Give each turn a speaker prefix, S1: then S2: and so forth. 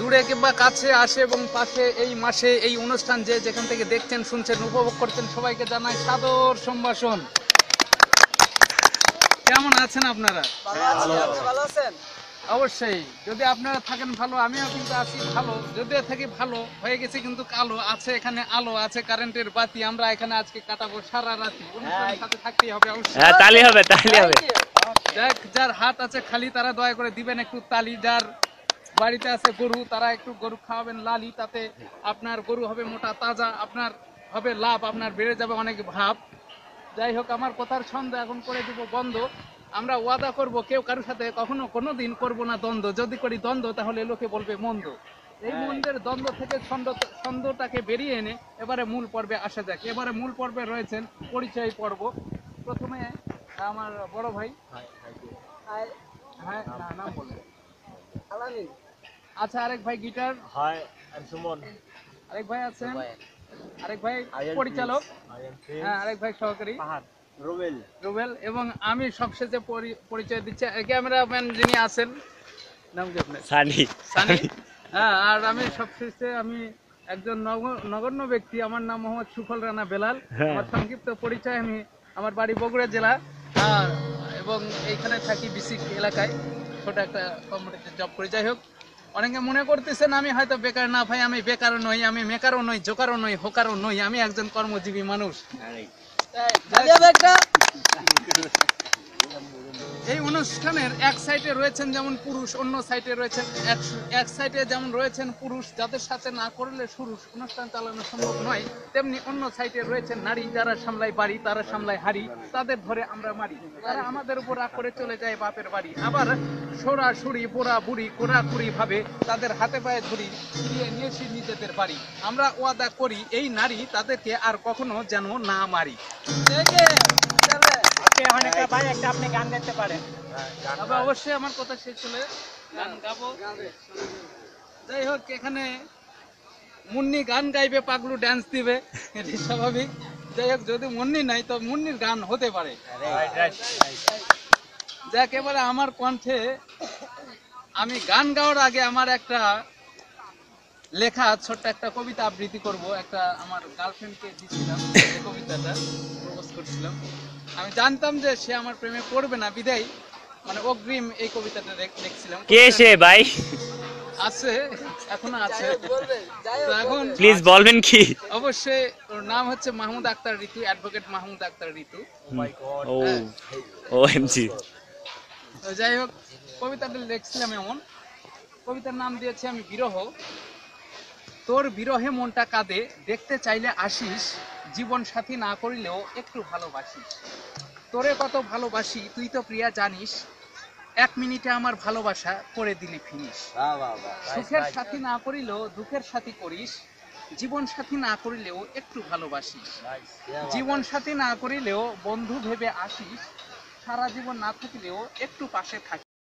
S1: দূরে কিংবা কাছে আসে এবং পাশে এই মাসে এই অনুষ্ঠান যে যেখান থেকে দেখছেন শুনছেন উপভোগ করছেন সবাইকে জানাই সাদর সম্ভাষণ। কেমন আছেন আপনারা?
S2: ভালো আছেন?
S1: অবশ্যই, যদি আপনারা থাকেন ভালো, আমিও কিন্তু আছি ভালো। যদিও থাকি ভালো, হয়ে গেছে কিন্তু কালো। আছে এখানে আলো, আছে কারেন্টের বাতি। আমরা এখানে আজকে কাটাবো সারা রাতি। অনুষ্ঠানের সাথে থাকতেই হবে অবশ্যই।
S3: হ্যাঁ, তালি হবে, তালি হবে।
S1: যার হাত আছে খালি তারা দয়া করে দিবেন একটু তালি। যার বাড়িতে আছে গরু তারা একটু গরু খাওয়াবেন লালি, তাতে আপনার গরু হবে মোটা তাজা, আপনার হবে লাভ, আপনার বেড়ে যাবে অনেক ভাব। যাই হোক, আমার কথার ছন্দ এখন করে দিব বন্ধ। আমরা ওয়াদা করব কেউ কারোর সাথে কখনো কোনোদিন করব না দ্বন্দ্ব। যদি করি দ্বন্দ্ব তাহলে লোকে বলবে মন্দ। এই মন্দের দ্বন্দ্ব থেকে ছন্দটাকে বেরিয়ে এনে এবারে মূল পর্বে আসা যাক। এবারে মূল পর্বে রয়েছেন পরিচয় পর্ব। প্রথমে আমার বড় ভাই, হ্যাঁ না নাম বলবেন। আচ্ছা, আরেক ভাই গিটার, আরেক ভাই আছেন, আরেক ভাই পরিচালক, হ্যাঁ আরেক ভাই সহকারী রুবেল, এবং আমি সবশেষে পরিচয় দিচ্ছি ক্যামেরাম্যান যিনি আছেন, নাম কি আপনার? সানি। হ্যাঁ, আর আমি সবশেষে আমি একজন নগণ্য ব্যক্তি, আমার নাম মোহাম্মদ সুফল রানা বেলাল। আমার সংক্ষিপ্ত পরিচয়, আমি আমার বাড়ি বগুড়া জেলা এবং এইখানে থাকি বিসিক এলাকায়, ছোট একটা কোম্পানিতে জব করি। যাই হোক, অনেকে মনে করতেছেন আমি হয়তো বেকার। না ভাই, আমি বেকারও নই, আমি মেকারও নই, জোকারও নই, হোকারও নই, আমি একজন কর্মজীবী মানুষ। এই অনুষ্ঠানের এক সাইডে রয়েছেন যেমন পুরুষ, অন্য সাইডে রয়েছেন এক সাইডে যেমন রয়েছেন পুরুষ যাদের সাথে না করলে অনুষ্ঠান চালানো সম্ভব নয়, তেমনি অন্য সাইডে রয়েছেন নারী যারা সামলায় বাড়ি, তারা সামলায় হাড়ি, তাদের ধরে আমরা মারি, তারা আমাদের উপর রাগ করে চলে যায় বাপের বাড়ি। আবার সরাসরি পোড়া বুড়ি কোড়াকুড়ি ভাবে তাদের হাতে পায়ে ধরি, ফিরিয়ে নিয়েছি নিজেদের বাড়ি। আমরা ওয়াদা করি এই নারী তাদেরকে আর কখনো যেন না মারি।
S2: আপনি গান গাইতে পারেন?
S1: তবে অবশ্যই আমার কথা শেষ হলে গান গাবো। যাই হোক, এখানে মুন্নি গান গাইবে, পাগলু ড্যান্স দিবে, এটি স্বাভাবিক। যাই হোক, যদি মুন্নি নাই তো মুন্নির গান হতে পারে। যাক, এবারে আমার কণ্ঠে আমি গান গাওয়ার আগে আমার একটা লেখা ছোট্ট একটা কবিতা আবৃত্তি করব। একটা আমার গার্লফ্রেন্ডকে দিয়েছিলাম এই কবিতাটা, প্রপোজ করছিলাম। আমি জানতাম যে সে আমার প্রেমে পড়বে না, বিদায় মানে অগ্রিম এই কবিতাটা লিখছিলাম।
S3: কে সে ভাই?
S1: আছে, এখনো আছে। তো এখন
S3: প্লিজ বলবেন কি?
S1: অবশ্যই ওর নাম হচ্ছে মাহমুদ আক্তার ঋতু, অ্যাডভোকেট মাহমুদ আক্তার ঋতু।
S3: ও ওএমজি।
S1: তো যাই হোক, কবিতাটা লিখছিলাম এমন, কবিতার নাম দিয়েছি আমি বিরহ। তোর বিরহে মনটা কাঁদে, দেখতে চাইলে আসিস, জীবন সাথী না করিলেও একটু ভালোবাসিস। তোরে কত ভালোবাসি তুই তো প্রিয়া জানিস, এক মিনিটে আমার ভালোবাসা করে দিলি ফিনিশ। সুখের সাথী না করিলেও দুঃখের সাথী করিস, জীবন সাথী না করিলেও একটু ভালোবাসিস। জীবন সাথী না করিলেও বন্ধু ভেবে আসিস, সারা জীবন না থাকিলেও একটু পাশে থাকিস।